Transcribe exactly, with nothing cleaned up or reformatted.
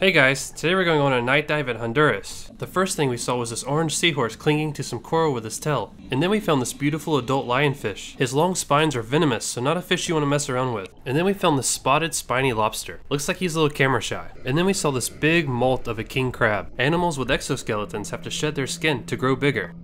Hey guys, today we're going on a night dive at Honduras. The first thing we saw was this orange seahorse clinging to some coral with his tail. And then we found this beautiful adult lionfish. His long spines are venomous, so not a fish you want to mess around with. And then we found this spotted spiny lobster. Looks like he's a little camera shy. And then we saw this big molt of a king crab. Animals with exoskeletons have to shed their skin to grow bigger.